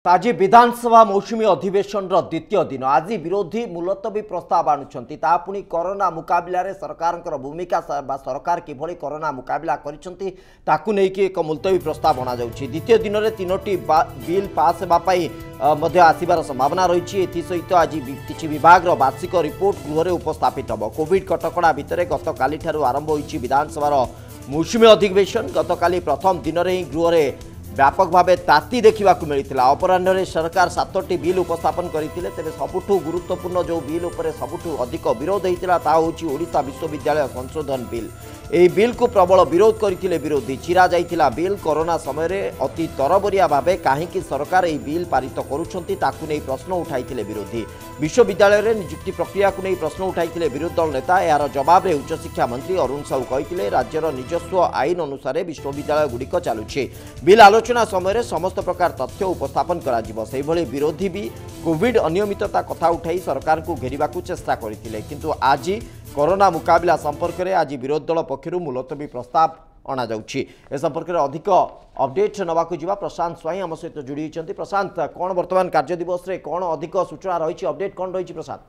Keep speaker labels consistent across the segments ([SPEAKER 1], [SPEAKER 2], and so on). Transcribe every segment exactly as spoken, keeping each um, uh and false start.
[SPEAKER 1] आज विधानसभा मौसुमी अधिवेशन द्वितीय दिन आज विरोधी मुलतवी प्रस्ताव आणुंट पुणी कोरोना मुकाबला रे सरकार भूमिका सरकार किभली कोरोना मुकाबला करिसेंती ताकू नेकी एक मुलतवी प्रस्ताव अणा जाउछि। द्वितीय दिन में तीनोटी बिल पास होगापाई आसबार संभावना रही। एसहित आज किसी विभाग वार्षिक रिपोर्ट गृह उपस्थापित हम। कोविड कटकड़ा भितर गतकाली आरंभ होइछि विधानसभा मौसुमी अधिवेशन। गतकाली प्रथम दिन में ही गृह व्यापक भाव ताती देखा मिलता। अपराह्न सरकार सातटी बिल उपस्थापन करते तेज सबुठु गुरुत्वपूर्ण जो बिल उपर सबुठु अधिक विरोध होता ता होछि ओडिशा विश्वविद्यालय संशोधन बिल। यह बिल को प्रबल विरोध करते विरोधी। चिरा जाइथिला बिल कोरोना समय अति तरबरिया भाव कहीं सरकार यह बिल पारित करुछंती ताकू नहीं प्रश्न उठाइथिले विरोधी। विश्वविद्यालय रे नियुक्ति प्रक्रिया को नहीं प्रश्न उठाइथिले विरोधी दल नेता। यार जवाब रे उच्च शिक्षा मंत्री अरुण साहू कहिथिले राज्यर निजस्व आईन अनुसार विश्वविद्यालय गुड़िक चलुछि। बिल आलोचना समय समस्त प्रकार तथ्य उपस्थापन करा जिवो। सेहि भली विरोधी भी कोविड अनियमितता कथा उठाई सरकार को घेरिबा को चेष्टा करथिले किंतु आज कोरोना मुकाबला संपर्क में आज विरोधी दल पक्षर मुलतवी प्रस्ताव अणा जाउछि। ए संपर्क में अधिक अपडेट नवाक जीवा प्रशांत स्वाई आम सहित जोड़ी होइछन्ति। प्रशांत कौन वर्तमान कार्य दिवस रे कौन अधिक सूचना रही अपडेट कौन रही प्रशांत?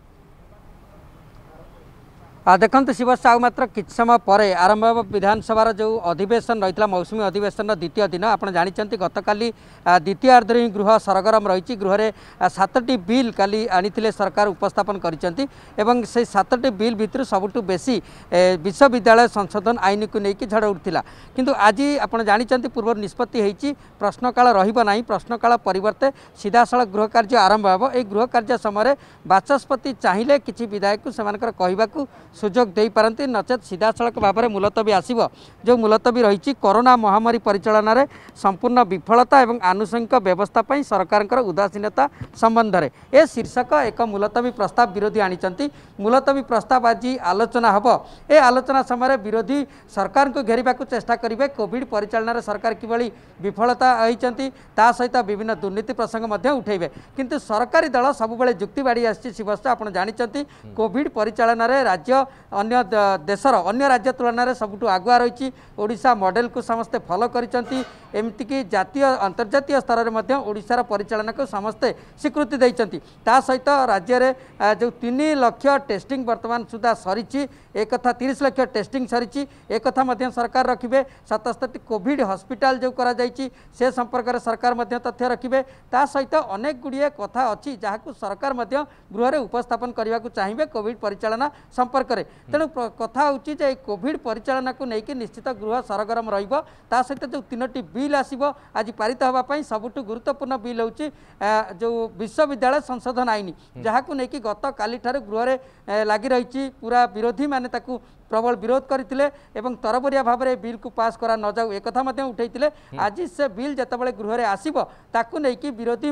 [SPEAKER 2] देखते शिव साहू मात्र कि समय पर आरंभ विधानसभा जो अधिवेशन रही है मौसुमी अधिवेशन द्वितीय दिन आप जानते गतकाली द्वितीयार्धर ही गृह सरगरम रही। गृह में सातटी बिल काली आनी सरकार उपस्थापन कर से सातटी बिल भितर सबुठु बेसी विश्वविद्यालय संशोधन आईन को लेकिन झड़ उठा किंतु आज आप जानते पूर्व निष्पत्ति होती प्रश्नकाल रही प्रश्नकाल परिवर्ते सीधा सड़क गृह कार्य आरंभ हो। यह गृह कार्य समय बाचस्पति चाहिए किसी विधायक से कहवाक सुजोग दे पारती नचेत सीधा सड़क भाव में मुलतवी आसव। जो मुलतवी रही कोरोना महामारी परिचालन में संपूर्ण विफलता और आनुषंगिक व्यवस्था सरकार उदासीनता संबंध में ए शीर्षक एक मुलतवी प्रस्ताव विरोधी आनी। मुलतवी प्रस्ताव आज आलोचना हम। ए आलोचना समय विरोधी सरकार को घेरिबा को चेष्टा करेंगे। कोविड परिचालन सरकार किभली विफलता होती सहित विभिन्न दुर्नीति प्रसंग उठेबे किंतु सरकारी दल सबुबले जुक्ति बाड़ी आसी। शिवस्त आप जानते कोविड परिचालन में राज्य अन्य देशर अन्य राज्य तुलन में सबुठु आगुआ रही। ओडिशा मॉडल को समस्ते फॉलो करिसेंती। एमतीकी जातीय अंतर्जातीय स्तर में ओडिशार परिचालन को समस्ते स्वीकृति देइसेंती। ता सहित राज्य में जो तीन लाख टेस्टिंग वर्तमान सुधा सरी एक तीस लाख टेस्टिंग सरी एक सरकार रखिए। सतस्तरी कोविड हॉस्पिटल जो करा जाइछि से संपर्क में सरकार तथ्य रखिए। ता सहित अनेक गुड़िए कथा अच्छी जहाँ सरकार गृह में उपस्थापन करने को चाहिए कोविड परिचालन संपर्क में। तेणु कथा होची जे कोविड परिचालन को लेकिन निश्चित गृह सरगरम रहिबो। ता सहित जो तीनोटी बिल आसीबो आज पारित होगापाई सबुठु गुरुत्वपूर्ण बिल होची जो विश्वविद्यालय संशोधन आईन जहाँ को लेकिन गत काली ठारे गृह में लगी रही। पूरा विरोधी माने ताकू प्रबल विरोध करते एवं तरबरिया भाव में बिल को पास करा न जाऊ एक उठे। आज से बिल जितेबाला गृह में आसब ताकू नहीं विरोधी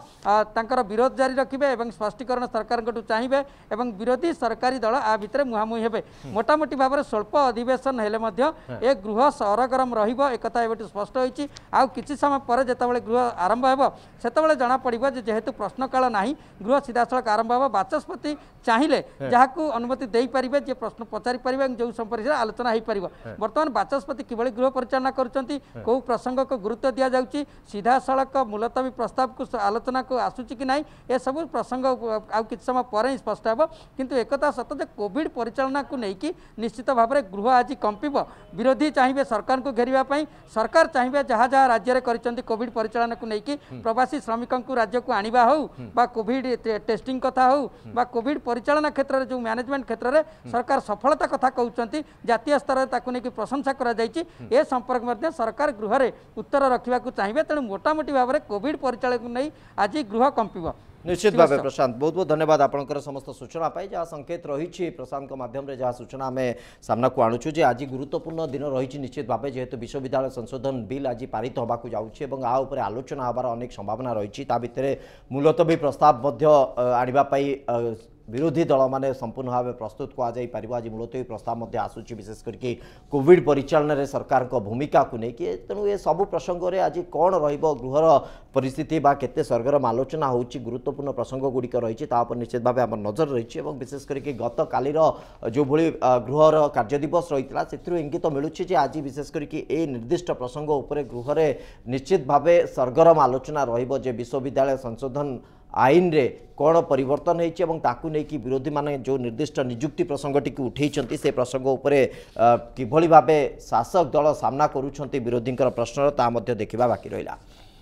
[SPEAKER 2] विरोध जारी रखिए और स्पष्टीकरण सरकार चाहिए और विरोधी सरकारी दल आ भितर मुहांमुही हेबे। मोटामोटी भाव में स्वल्प अधिवेशन हेले ए गृह सरगरम रहिबो एक स्पष्ट होइछि। आउ किछि समय पर जितेबाला गृह आरंभ हेबो सेतेबाला जना पड़िबो जे जेहेतु प्रश्नकाल नाही गृह सीधा सड़क आरंभ हेबो। बाचस्पति चाहिए जहां अनुमति दे पारिबे जे प्रश्न पचारि पारिबे जो संपर्क आलोचना हो पार। बर्तमान बाचस्पति किभली गृह परिचालना करुछंती को प्रसंग को गुरुत्व दिया जाउची सीधा सड़क मुलतवी प्रस्ताव को आलोचना को आसुची कि नहीं ए सब प्रसंग आउ किछ समय पर ही स्पष्ट हेबो। किंतु एकता सत जे कोविड परिचालना को लेकिन निश्चित भाव में गृह आज कंपिब। विरोधी चाहिए सरकार को घेरिबा पई सरकार चाहिए जहाँ जहाँ राज्य में करिसेंती कोविड परिचालन को लेकिन प्रवासी श्रमिकों को राज्य को आनिबा हो बा कोविड टेस्टिंग कथा हो बा कोविड परिचालन क्षेत्र में जो मैनेजमेंट क्षेत्र में सरकार सफलता कथा कहते जातीय स्तर में प्रशंसा कर संपर्क में सरकार गृह में उत्तर रखा चाहिए। तेणु मोटामोटी भाव में कोविड परिचालन को नहीं आज गृह कंपिब।
[SPEAKER 1] निश्चित भाव प्रशांत बहुत बहुत धन्यवाद आपंकर समस्त सूचना पाई जहाँ संकेत रही प्रशांत माध्यम रे जहाँ सूचना आम सामना को आणुचु जे आज गुरुत्वपूर्ण दिन रही। निश्चित भाव जेहेतु विश्वविद्यालय संशोधन बिल आज पारित होबाकू जाउछि एवं आ उपरे आलोचना होबार अनेक संभावना रही। ता भितर मुलतवी प्रस्ताव आनिबा पाई विरोधी दल माने संपूर्ण भाव प्रस्तुत कहुपर आज मुलतवी प्रस्ताव आसूची विशेष करके कोविड परिचालन में सरकार को भूमिका को लेकिन तेणु ये सबू प्रसंग में आज कौन रहा परिस्थिति बा केते सरगरम आलोचना होची गुरुत्वपूर्ण प्रसंग गुड़िक रही निश्चित भाव आम नजर रही विशेष करके गत कालीर जो भली गृहर कार्य दिवस रही से इंगित मिलूँ आज विशेष करके ए निर्दिष्ट प्रसंग उपरे गृह निश्चित भाव सरगरम आलोचना रहिबो जे विश्वविद्यालय संशोधन आईन रे कौन परिवर्तन होती नहीं विरोधी माने जो निर्दिष्ट नियुक्ति प्रसंगटी उठे से प्रसंग उपरे किभली भावे शासक दल सामना करुछंती विरोधी प्रश्न ता देखा बाकी रहा।